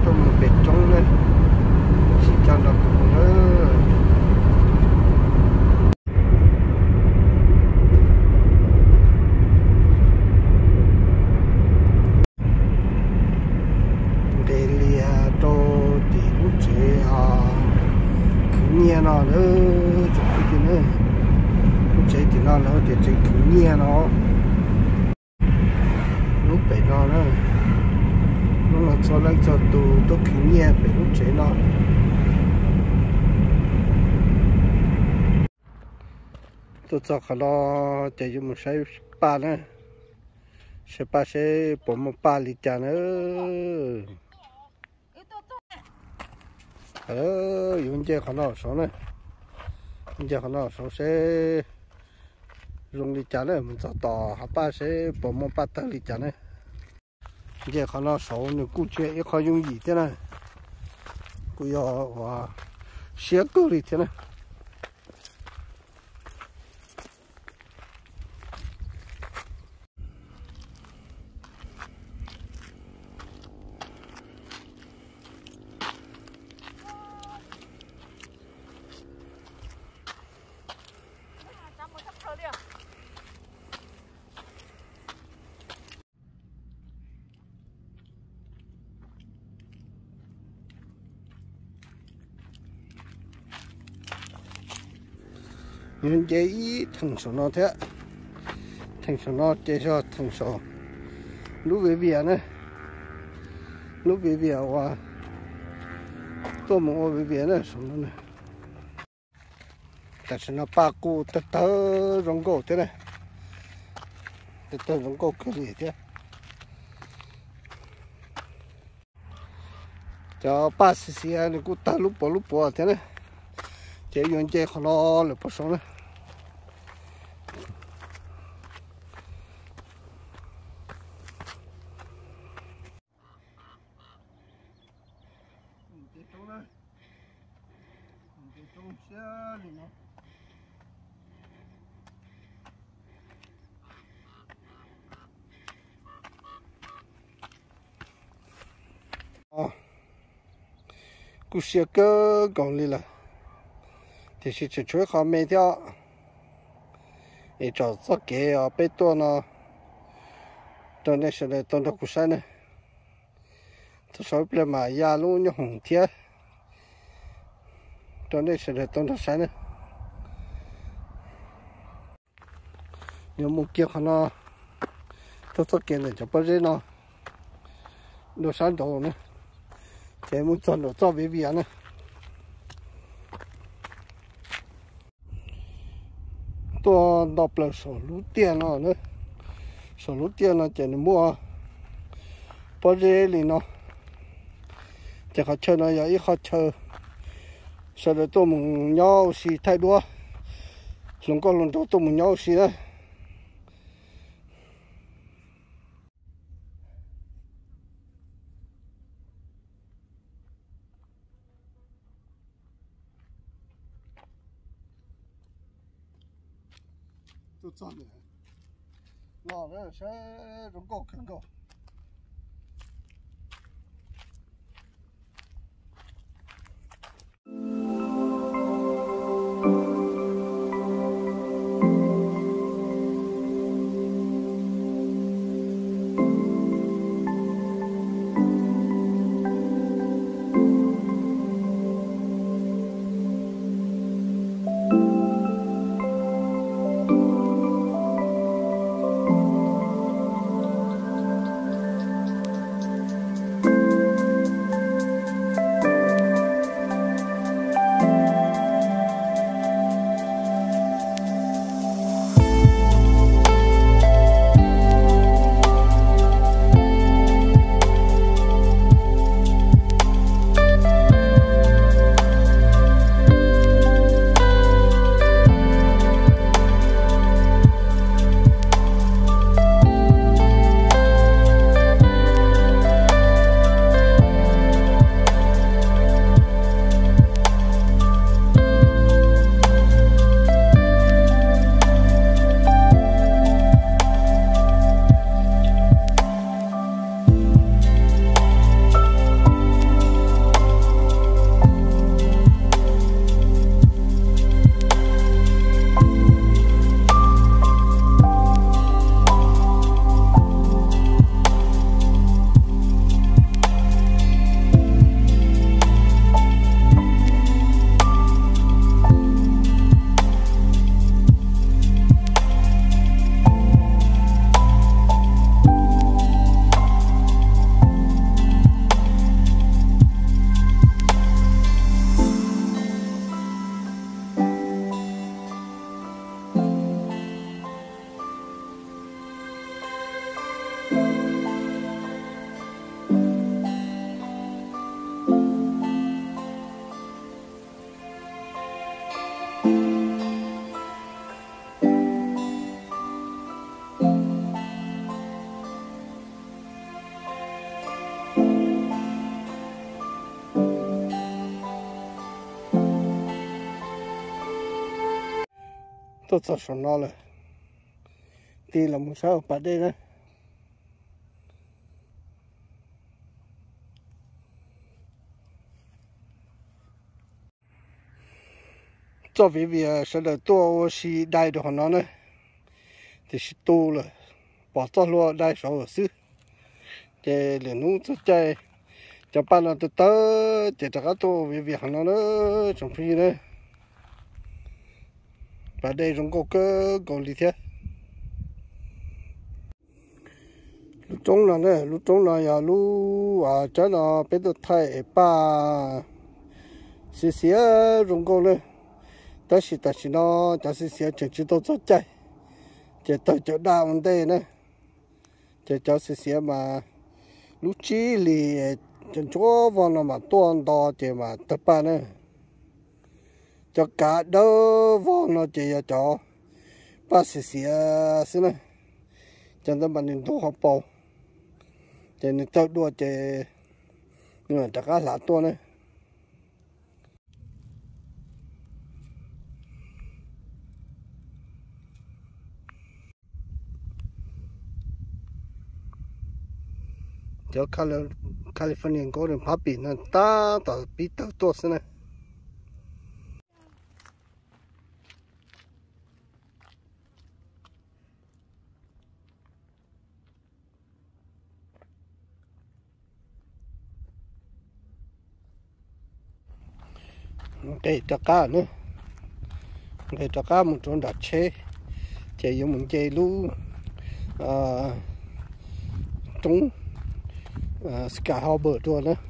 tôi một bể trống lên chỉ cho nó cũng nữa để lia cho thì lúc chế cứ nghe nó nữa chụp cái nữa lúc chế thì nó thì chế cứ nghe nó lúc bể nó nữa nó là cho lại cho tôi cứ nghe bể lúc chế nó tôi cho họ lo chạy cho một sai ba nữa sẽ ba sẽ bỏ một ba lít trà nữa dùng chơi họ lo số này giờ họ lo số sẽ dùng lít trà nữa mình cho tỏ họ ba sẽ bỏ một ba tờ lít trà nữa giờ họ lo số nữa cũng chơi ít khó dùng gì thế này cũng có xé cơ lít thế này nhưng giấy thằng số nó thế thằng số nó chơi cho thằng số lúc về việc nữa lúc về việc và tôi muốn về việc nữa số nó này tại sao nó ba cô tớ rong cổ thế này tớ rong cổ cái gì thế cho ba xí này cũng ta lúc bỏ thế này chế dùng chế khó lo là bao số này cú xe cơ còn đi là thì chỉ chuối họ mấy theo để cho tất cả bê tông nó cho nên sẽ là tông được cú xe này tôi nói là mà ya luôn như hồng thiết cho nên sẽ là tông được xe này nếu một kia họ nó tất cả này cho bao nhiêu nó đồ sáng đồ nữa thế muốn chọn đồ cho về này tôi đọc là sổ lú tiền nó nữa sổ lú tiền nó chỉ mua bao nhiêu thì nó chỉ họ chơi nó vậy họ chơi sau đó tôi muốn nhau xì thay đua chúng con lần đó tôi muốn nhau xì đấy tôi chọn này nó sẽ rong cổ khẩn cổ tôi cho số nó là thì là một sao bà đây nữa cho vì sẽ là tôi xí đại được nó nữa thì xí tu là bỏ cho lo đại số ở xứ để liền nung cho chơi cho bạn là tôi tới để cho các tôi vì nó nữa trong phi nữa và đây trong cô cơ còn gì thế lúc trống là nữa lúc trống là giờ lúc cho nó biết được thay ba xí xí trong cô nữa đó là nó cho xí xí chỉ tôi cho chơi chỉ tôi cho đau vấn đề nữa chỉ cho xí xí mà lúc chỉ lì chân chúa vào nó mà tuôn to chỉ mà tập ba nữa cho cả đỡ vào nó chỉ cho ba xí xí xí nữa cho nên bạn nên tu học bầu cho nên tôi đua chỉ người ta cá lá to nữa cho California golden puppy nó ta bị tao to xí nữa đây cho cá nữa đây cho cá một chỗ đặt chế chạy dùng một chạy lú trúng sky harbor rồi nữa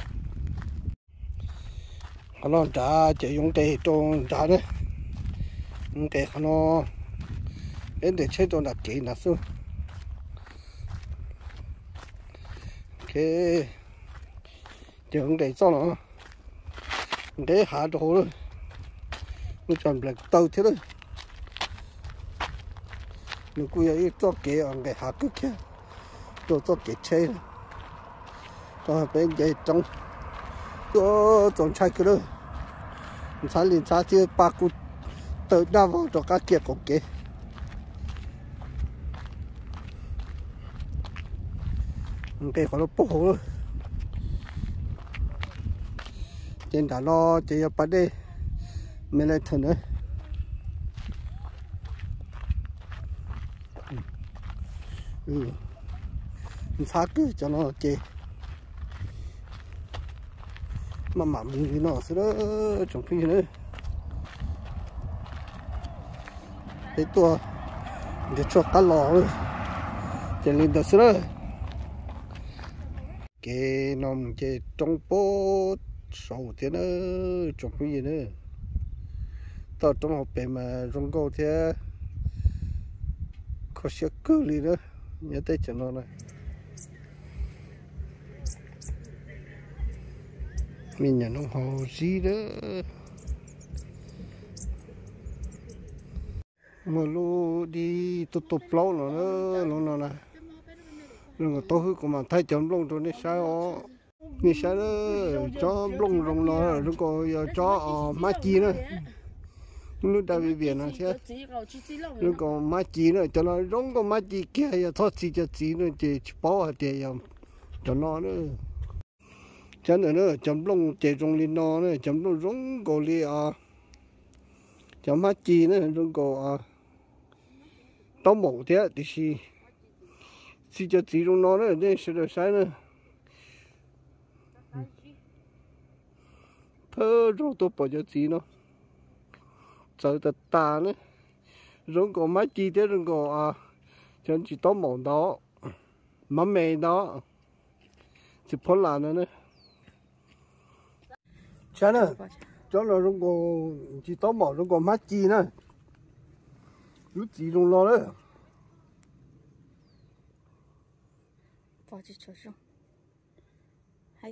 nó trả chạy dùng chạy trong trả nữa cái nó đến để chế trong đặt chạy là sao cái dùng chạy cho nó để hạ đồ rồi nó chọn lại tàu thế đấy nó cứ vậy cho cái ông cái hạ cứ kia cho cái chơi cho bên dây trong trong chai cái đó sáng lên sáng chưa ba cú tự đào vào cho các kia cũng kì cái họ nó bốc rồi trên đảo lo chỉ ở đây mình lại thử nữa phá cứ cho nó chê mà mình thì nó sẽ đó trong khi nữa cái tua để cho cá lò rồi cho nên đó sẽ đó cái nó mình chơi trong bó sầu thế nữa trong cái gì nữa tao trong học bề mà trong câu thế có sẽ cứ đi nữa nhớ tới cho nó này mình nhận nó hồ gì đó mà lu đi tụt lâu nữa nó nè rồi tôi hứa của mà thay chấm lông rồi này sao này sao đó cho lông rồng nó rồi còn cho má chi nữa lúc đầu biển nó thế lúc còn má chi nữa cho nó rong còn má chi kia ya thoát chi cho chi nữa chỉ bảo à để cho nó nữa cho nên nữa chấm lông chế trong lên nó nữa chấm lông rong còn li chấm má chi nữa rong còn tao mổ thế thì chỉ cho chỉ trong nó nữa để sẽ được sai nữa thơ rồi tôi bỏ cho chỉ nó sợ tật ta nữa rồi có mấy chi thế rồi có chân chỉ tao mổ đó má mè đó chỉ phun là nữa chả nữa cho nó rồi có chỉ tao mổ rồi có mấy chi nữa lúc chỉ trong nó nữa bỏ chỉ cho xong hay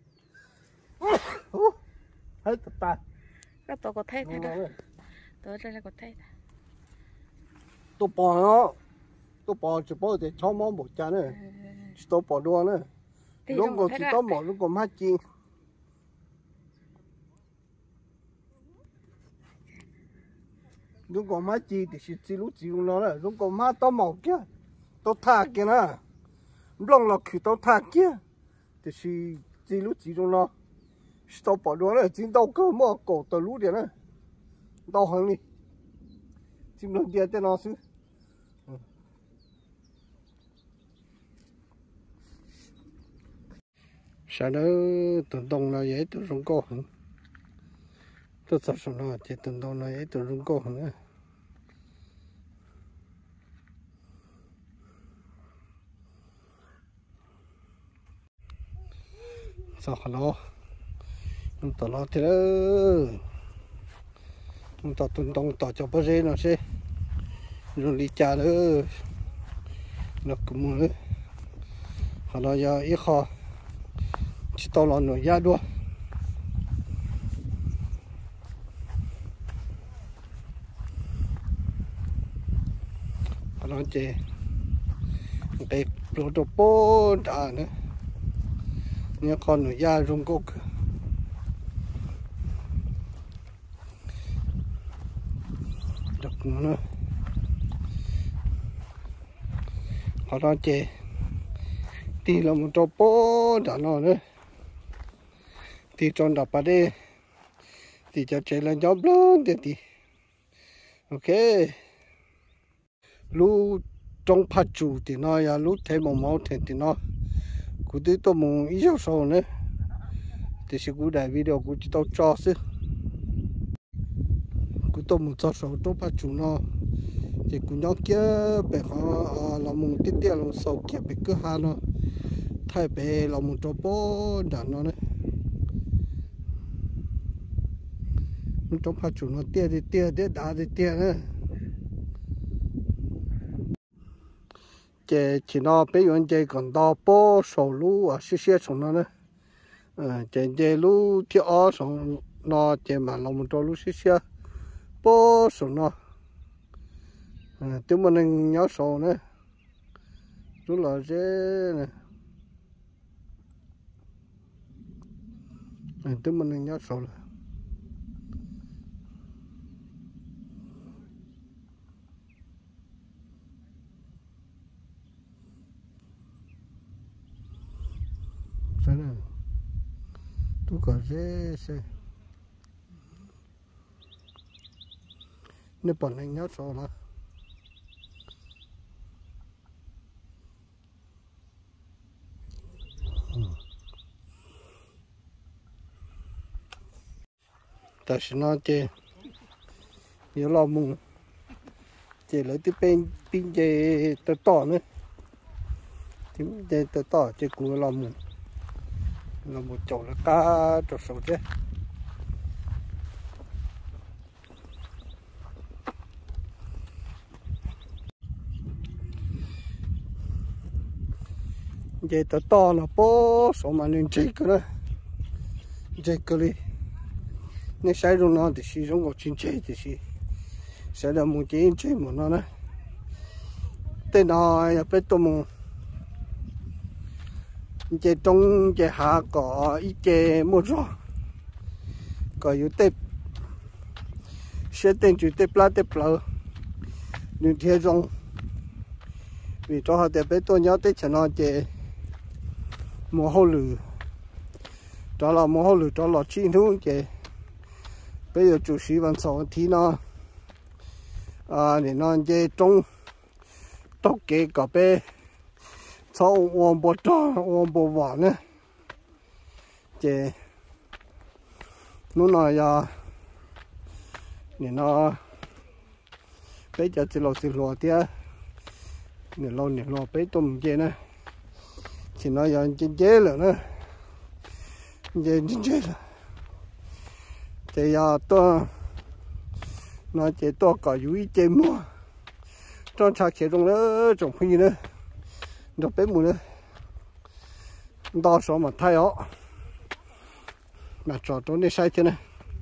hết ta cái tôi có thấy thế đó tôi đây là có thấy tôi bỏ nó tôi bỏ chỉ bỏ để cho món một chén nữa tôi bỏ luôn nữa lúc còn chỉ tao mỏ lúc còn mắt chi 如果买鸡就是鸡路鸡用了，如果买到毛鸡，到他给呢，弄了去到他给，就是鸡路鸡用了，是到保留了，进到个么搞的路的呢，到行里，进了店的那是。sao đó tuần đông là vậy tụi rong co hả tôi sao sao nó thì tuần đông là vậy tụi rong co hả sao hả nó chúng ta lo thế đó chúng ta tuần đông tỏ cho bao giờ nó sẽ rồi đi cha đó nó cũng nữa hả nó giờ ít khó chỉ tao lo nổi da đua nó chè cái protopo đã nữa nhớ con nổi da rung cốc được nữa nó chè thì là một topo đã nó nữa thì tròn đập vào đây thì cho chạy lên job luôn thì ok lú trong phát chủ thì nó ya lú thấy một máu thì nó cụ tí tôi muốn ý cho sau nữa thì sẽ cụ đại video cụ chỉ tao cho chứ cụ tôi muốn cho sau trong phát chủ nó thì cụ nhóc kia bé họ là muốn tiếp theo là sau kia bé cứ hà nó thay bé là muốn cho bố đàn nó đấy trong phát chủ nó tia thì đá thì tia nữa chỉ nó bây giờ chỉ còn đào bó sầu lú à xí xong nó nữa chỉ lú thì ó xong nó chỉ mà làm một trâu lú xí bó xong nó chúng mình nhớ sầu nữa chú là dễ này chúng mình nhớ sầu là sao nè tôi có dễ xe nếu bọn anh nhớ sổ là ta sẽ nói chê nhớ lo mùng chê lấy cái pin chê tơ tỏ nữa tím chê tơ tỏ chê cua lo mùng là một chỗ là cá trộn sầu chứ vậy tao to là bố số mà nên chơi cái đi nếu sai rồi nó thì sử dụng một chuyên chơi thì sẽ là một chuyên chơi một nó này tên nó là biết tôi muốn chơi trong chơi hạ có ít chơi một rõ có yếu tép sẽ tên chữ tép lá nhưng theo trong vì cho họ để biết tôi nhớ tới cho nó chơi một hồ lử đó là một hồ lử đó là chín thứ chơi bây giờ chủ sĩ vẫn sống thì nó để nó chơi trong tóc kế cả bé sau ôm bộ tròn ôm bộ vỏ nữa chơi nó nói giờ để nó bây giờ chỉ lo tiếc để lo bây tôm chơi nữa chỉ nói giờ chơi rồi nữa chơi rồi chơi giờ tôi nói chơi tôi có vui chơi mua trong trà chơi trong nữa trong phi nữa được bé mùi nữa đo số mà thay ó mà trò trốn đi sai thế này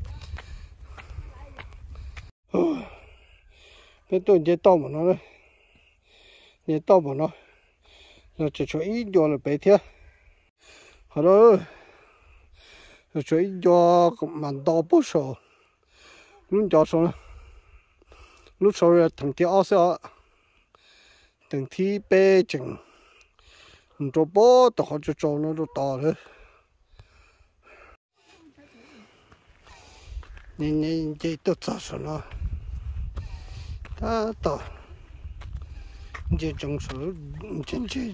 cái tôi chơi to mà nó đấy chơi to mà nó chỉ cho ít vô là bé thế hả đó rồi cho ít vô màn to bút sổ luôn cho số lúc sau rồi thằng tí áo sợ thằng tí bé chừng cho bố tao họ cho nó cho to rồi nên cái tôi cho nó ta to cái trong số chân chơi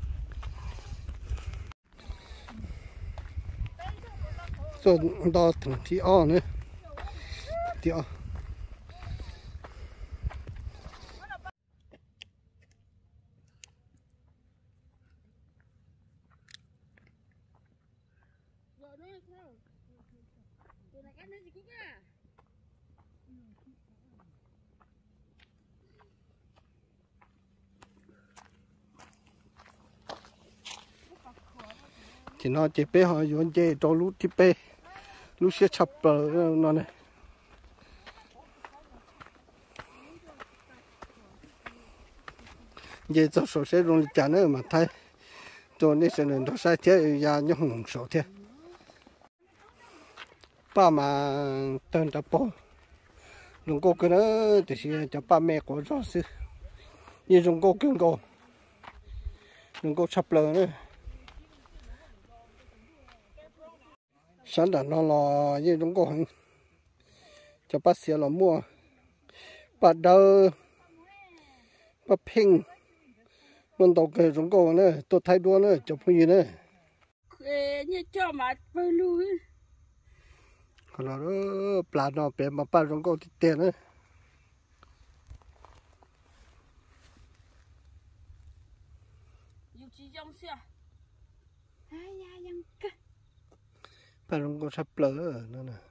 rồi đó thằng tí áo nữa tí áo thì nó chỉ bé họ dùng chơi cho lú thì bé lú sẽ chập nó này giờ cho số sẽ dùng trả nữa mà thay cho nên sẽ nên đó sai thế ya nhung hùng số thế ba mà tên tập bộ dùng cô cái đó thì sẽ cho ba mẹ của rõ sư như dùng cô kiêng cô dùng cô chập lờ nữa sáng đã nó là như chúng cô cho bác sĩ là mua bắt đầu bắt pin mình đầu cái chúng cô nữa tôi thay đua nữa cho phụ nữ nữa như cho mà bơi lui còn là đó plan nó bé mà bắt chúng cô thì tiền nữa yêu chi trong xe ai ya yang cơ bắt chúng cô sắp lỡ nữa nè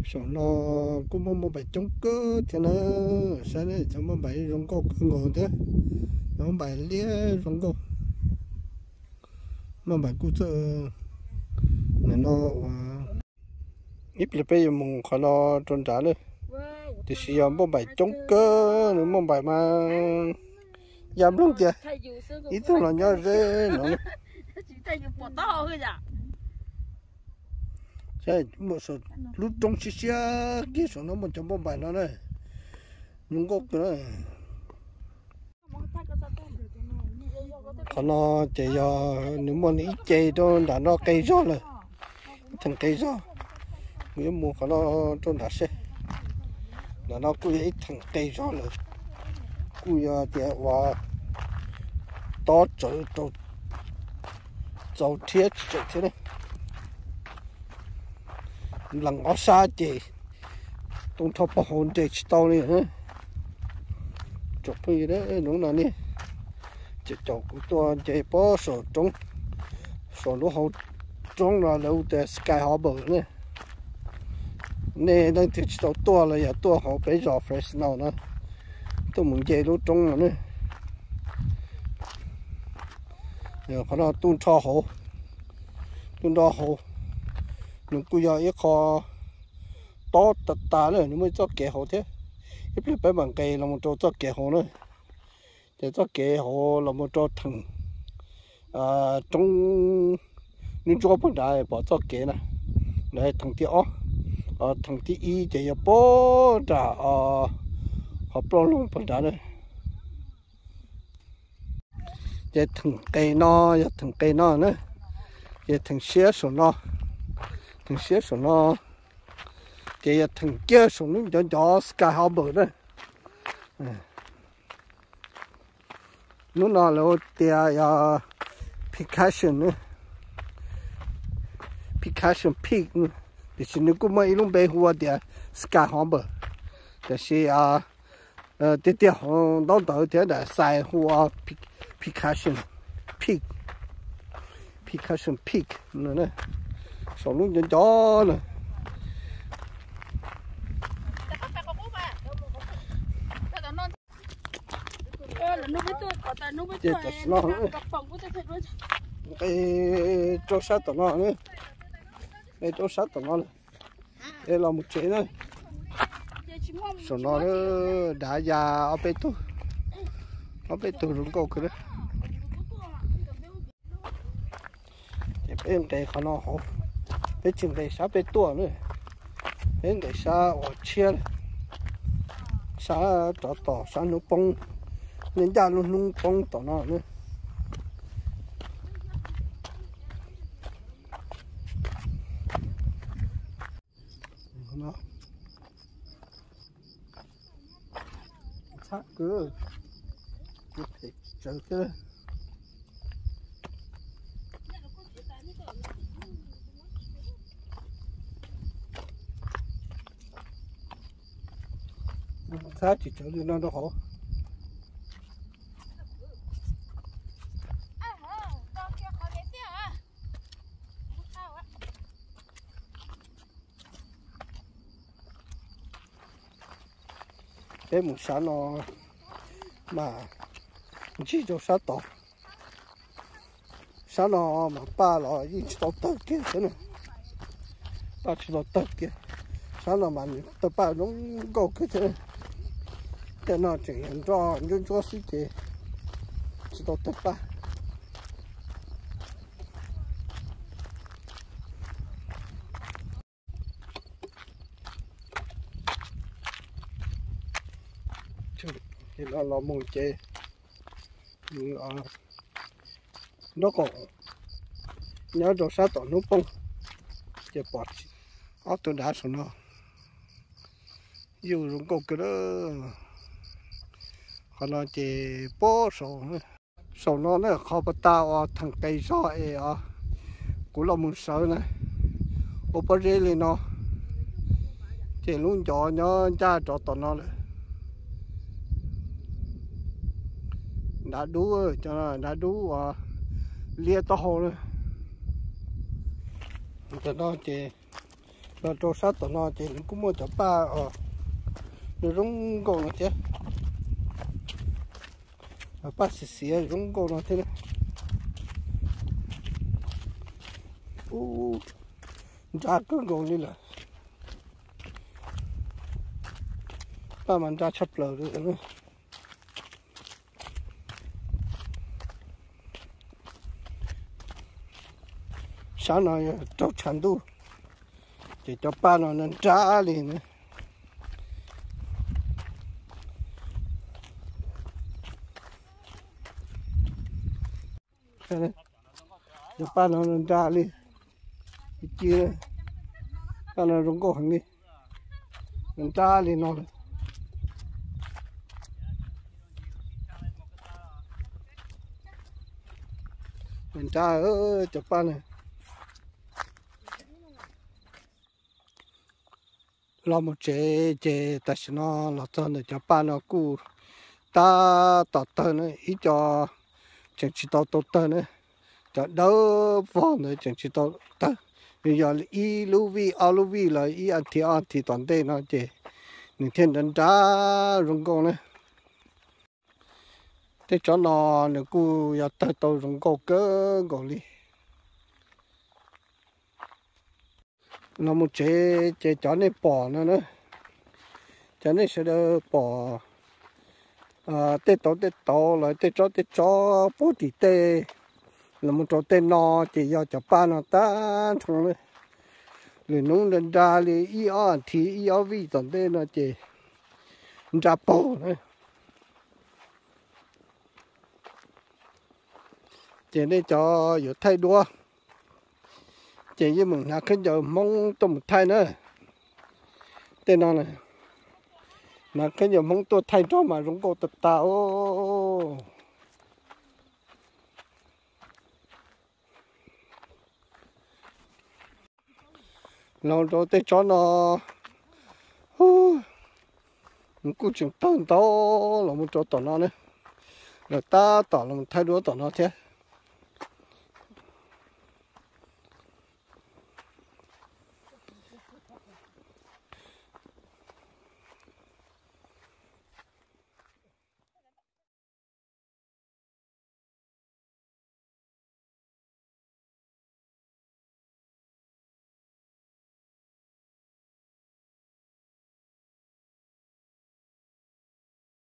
số nó cũng một bài chống cơ thế nó sao đấy cho một bài rong câu cứ ngồi thế một bài lia rong câu một bài cú chơi này nó ít là bây giờ mình khó nó trốn trả nữa thì sử dụng một bài chống cơ nữa một bài mà giảm luôn kìa ít thôi là nhớ dễ nó thế một số lúc trong xí xí cái số nó một trong một bài nó này nhung gốc nữa còn nó chỉ do nếu mà ít chơi đó là nó cây gió rồi thành cây gió nếu mua còn nó trong đã xe là nó cứ ít thành cây gió rồi cứ thì và to chỗ thiết chỗ thế này lần ở xa chị tung thọ bảo hồn chị tao này nữa chụp cái đấy đúng là nè chị chụp của tôi chị bỏ sổ trống sổ lúa hậu trống là lâu từ Sky Harbor nè nè đang thì tao tua là giờ tua họ phải dò fresh nào nữa tôi muốn chơi lúa trống rồi nè giờ phải là tung thọ hậu tung thọ hậu nhưng bây giờ ít khó to tạt nữa nhưng mới cho kẻ hồ thế ít lúc bé bằng cây là một chỗ cho kẻ hồ nữa để cho kẻ hồ là một chỗ thằng trong những chỗ bên đại bỏ cho kẻ này này thằng tí thằng tí y chỉ là bố đã họ pro luôn bên đại này để thằng cây nó nữa để thằng xé số nó thằng xếp số nó thì thằng kia số nó cho Sky Harbor đó nó là tiền Picasso Peak thì xin nó cũng mấy lúc bé hoa tiền Sky Harbor thì sẽ tiếp theo nó tới thế là sai hoa Picasso Peak nữa nè số luôn cho nè cái chỗ sát tao nó nữa cái chỗ sát tao nó này đây là một chế nữa số nó đã già ở bên tôi rung câu cái đó bên đây khó nó hổ bên chừng đây sát bên tua nữa bên đây sát ở chia sát tỏ sát nó bông nên ra nó nung bông tỏ nó nữa nó sát cứ chờ cái sát chỉ cho nó khó cái một sáng nó mà chỉ cho sáng tỏ sáng nó mà ba là ít tao tớ kia thế này ba chỉ tao tớ kia sáng nó mà tao ba nó够cái thế cái nó chỉ hiện cho những chỗ xí kia chỉ tao tớ ba thì nó là một chế nó còn nhớ đồ sát tổ nút bông chế bọt ở tôi đã xuống nó dù dùng cục cái đó còn nó chế bó sổ nó khó bắt tao thằng cây gió ấy cũng là một sợ này ô bó rê lên nó chế luôn cho nó cha cho tao nó lại đã đủ cho đã đủ lia to hồ rồi cho nó chỉ rồi trâu sát tụi nó chỉ cũng mua cho ba rồi rung cổ nó chứ ba xì rung cổ nó thế này ra cứ cổ đi là ba mình ra chấp lờ được nữa sáng nay trâu chăn đu chỉ cho ba nó nên trả liền nữa cho ba nó nên trả liền chia ba nó rung cổ hàng đi nên trả liền nó mình trả ở cho ba này lo một chế ta xin nó là cho nó cho ba nó cũ ta tọt tơ nữa ý cho chẳng chỉ tọt tơ nữa cho đỡ vòn nữa chẳng chỉ tọt tơ bây giờ ý lưu vi là ý ăn thì toàn đây nó chế những thiên đánh trả rung con nữa thế cho nó nữa cũ giờ tơ rung con cơ gọi đi nó một chế cho nên bỏ nữa cho nên sẽ được bỏ tết to lại tết cho bố thì tê là một chỗ tê nó chỉ do cho ba nó ta thằng này liền nung lên ra liền ý ăn thì ý ăn vi toàn tê nó chỉ ra bỏ nữa chỉ nên cho有太多chỉ như mình là cái giờ mong tôi một thay nữa tên nó này là cái giờ mong tôi thay cho mà giống cô tập tạo nó đó tên cho nó cũng chừng tao là một chỗ tao nó nữa rồi ta tao là một thay đũa tao nó thế